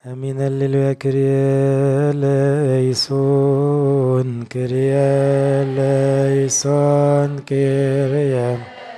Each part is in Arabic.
امين هللويا كريا ليسون كريا ليسون كريا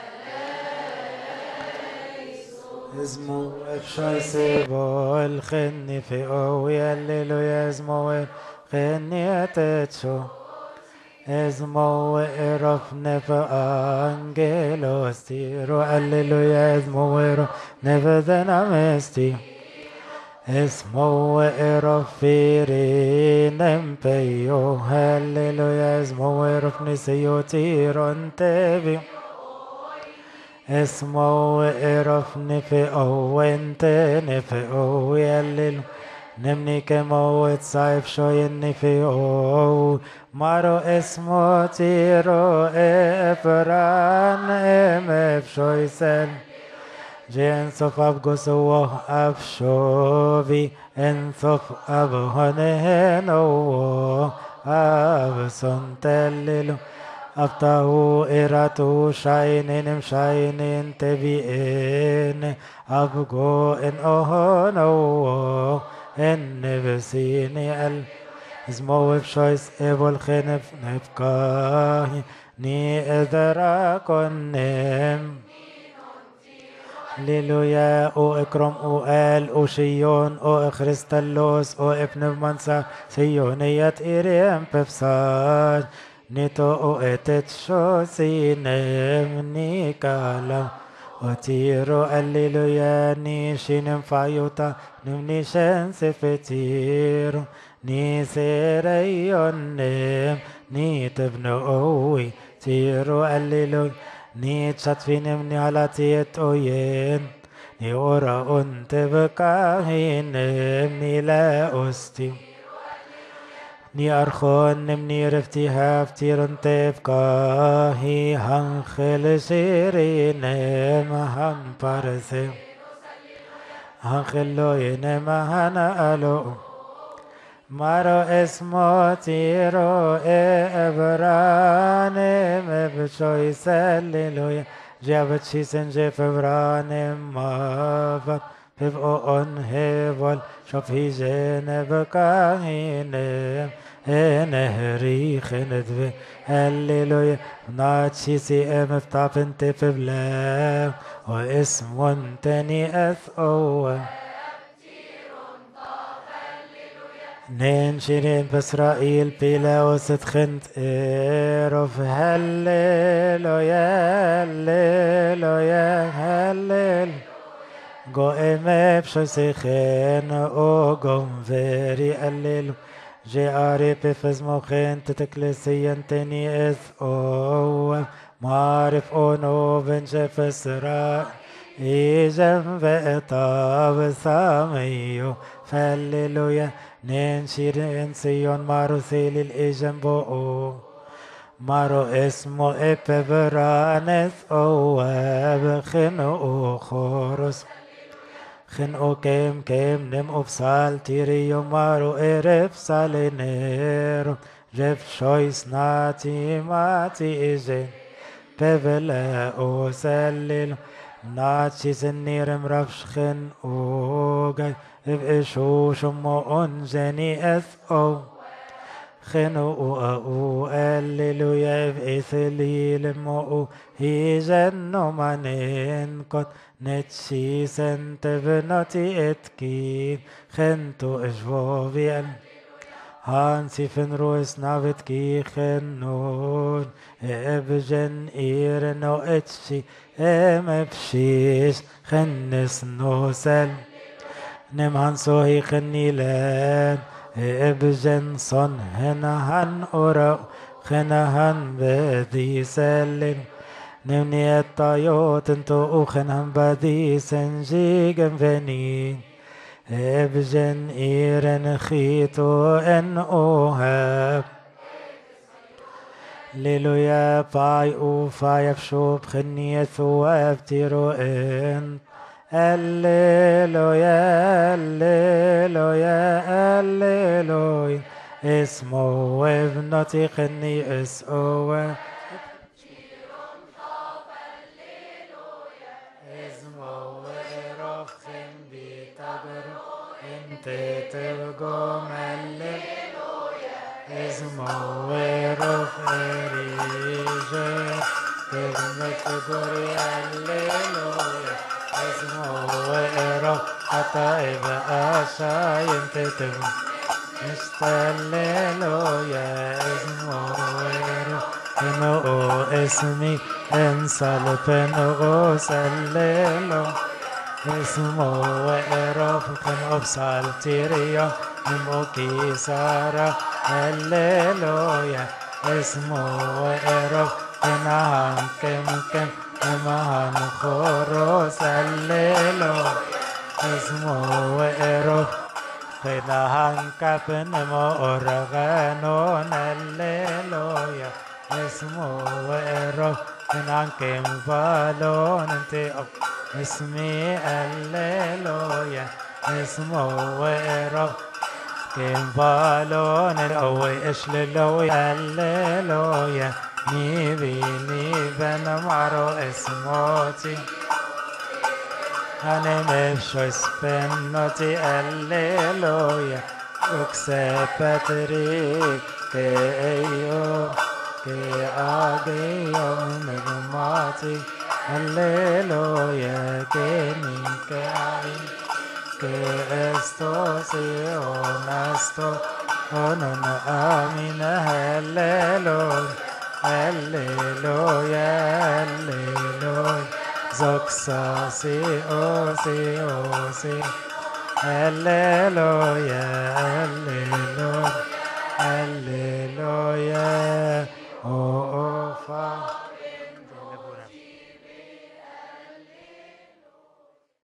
اسمو افشاي سيبو الخني في اوي هللويا اسمو خني اتتشو اسمو اروف نفا انجلوس تيرو هللويا اسمو اروف نفا ذنامستي اسمو ارفيرين امبيو هللويا اسمو ارفني سيوتيرون تبي اسمو ارفني في او انت نفي او يلل نمني كموت صايف شويني في او مارو اسمو تيرو افران ام اف شويسن جين صف أبقسوه أبشوفي إن صف أبهنهنو أبسن تللو أفتهو إراتو شاينين مشاينين تبيئين أبقو إن أهنو إن بسيني اسمو بشويس إبو الخنف نفكاهي ني إذرا كنم هللويا او اكرم او ال او شيون او خريستالوس او ابن منسى سيونية ايريم بفساج نيتو او اتت شو سينم نيكالم وتيرو هللويا نيشين فايوتا نمنيشن سفتيرو ني سيريون نم نيتبن اوي تيرو هللويا ني تشاتفين مني على تيت اوين ني اورا انت بكاهين مني لا استي ني ارخون مني رفتي هافتي رنت بكاهي هنخل سيرين مهن بارسي هنخلو ينما هنا الو مارو اسمو تيرو ابران مبشوي سللويا جابت شي سنجي فبران مافا بفقو ان هيفول شوف هي جنب كاهين نهري خندوي هللويا ناتشي سي ام فتافن تفبلا واسم تاني اثقوه نين شيرين بإسرائيل بلا وسط خنت إيروف هللويا هللويا هلل جو إمي بشو سيخين أو قوم فيري هللو جي آري بفز موخين تتكلسيا تاني إذ أو معرف أونو بنشف إسرائيل إيجم بإطاب ساميو فهللويا نين شيرين سيون مارو سيل الإيجم بؤو مارو اسمو إببرانس أو بخنو خورس خنو كيم نم أبسال تيريو مارو إرف سالينيرو جف شويس ناتي ماتي إيجين ببلا أو سلل ناتشي سنير مرفشخن اوغاي افشو شمو انجني اث او خنو او هللويا افثليل مو هي جنو منين كت نتشي سنت بناتي اتكين خنتو اجوابي هانسي فنروس نافت كي خنون ابجن ايرنو اتشي ام بشيش خنس نوسل نم هانسوهي خنيلان ابجن صن هن اورا خنهن بدي سلم نمني الطيوت انتو اخنهم بدي سنجيقن فنين ابجن ايرن خيتو ان اوهاب ليلويا باي او فايف شوب خنية ثواب تيرو ان الليلويا الليلويا الليلويا اسمو ابنتي خني اسقوا تترجم هللويا اسمه ورف ريجي كلمة جوري هللويا اسمه ورف حتى يبقى شاين تترجم هللويا اسمه ورف إنه اسمي انسال بنغوس هللويا اسمه وقرف كان أبصال تيريا نموكي سارة هللويا اسمه وقرف كان كم نمهان خروس هللويا اسمه وقرف كان كابن مورغانون هللويا اسمه وقرف كان كم بالون انت اسمي هللويا اسمه وقرف كم بالون القوي اشللوي هللويا نيبي نمعرو اسموتي أنا مفشو اسبنوتي هللويا اكسى باتريك كأيو كأغيو نغماتي هللويا كمين كعين كأستوسي ونستو ونن آمين هللويا هللويا هللويا زوكساسي أوسي أوسي هللويا هللويا هللويا أوفا